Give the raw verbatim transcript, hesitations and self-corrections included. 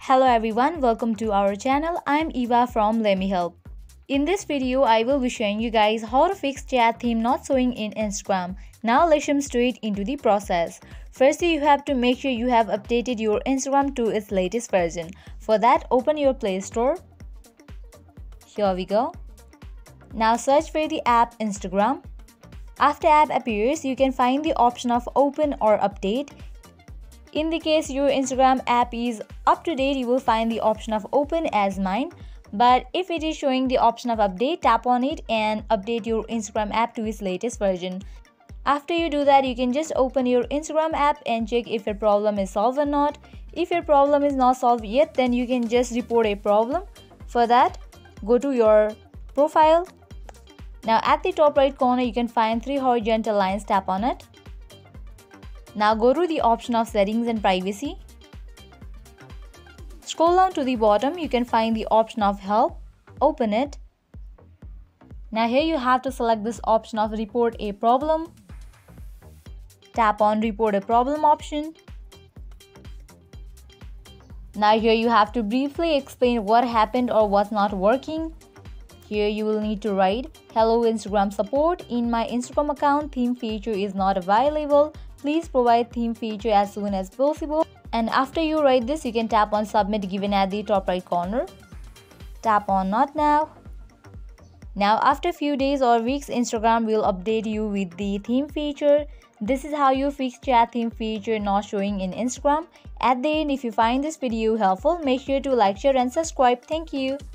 Hello everyone, welcome to our channel. I'm Eva from Lemme Help. In this video, I will be showing you guys how to fix chat theme not showing in Instagram. Now let's jump straight into the process. Firstly, you have to make sure you have updated your Instagram to its latest version. For that, open your Play Store. Here we go. Now search for the app Instagram. After app appears, you can find the option of open or update. In the case your Instagram app is up to date, you will find the option of open as mine. But if it is showing the option of update, tap on it and update your Instagram app to its latest version. After you do that, you can just open your Instagram app and check if your problem is solved or not. If your problem is not solved yet, then you can just report a problem. For that, go to your profile. Now at the top right corner, you can find three horizontal lines, tap on it. Now go to the option of settings and privacy. Scroll down to the bottom, you can find the option of help. Open it. Now here you have to select this option of report a problem. Tap on report a problem option. Now here you have to briefly explain what happened or what's not working. Here you will need to write, "Hello Instagram support, in my Instagram account theme feature is not available. Please provide theme feature as soon as possible." And after you write this, you can tap on submit given at the top right corner. Tap on not now. Now after few days or weeks, Instagram will update you with the theme feature. This is how you fix chat theme feature not showing in Instagram. At the end, if you find this video helpful, make sure to like, share and subscribe. Thank you.